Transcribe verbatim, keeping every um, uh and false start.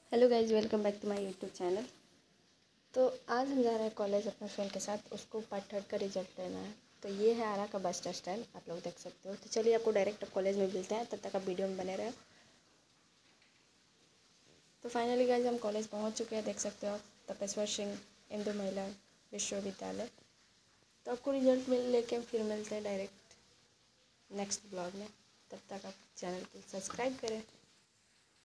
Hello guys, welcome back to my YouTube channel. तो आज हम जा रहे हैं कॉलेज अपने फ्रेंड के साथ। उसको पार्ट थर्ड का रिजल्ट लेना है। तो ये है आरा का बस स्टैंड, आप लोग देख सकते हो। तो चलिए आपको डायरेक्ट अब कॉलेज में मिलते हैं, तब तक आप वीडियो में बने रहे। तो फाइनली गाइज हम कॉलेज पहुंच चुके हैं, देख सकते हो आप। तपेश्वर सिंह इंदु महिला विश्वविद्यालय। तो आपको रिजल्ट मिल लेके फिर मिलते हैं डायरेक्ट नेक्स्ट ब्लॉग में। तब तक आप चैनल को सब्सक्राइब करें।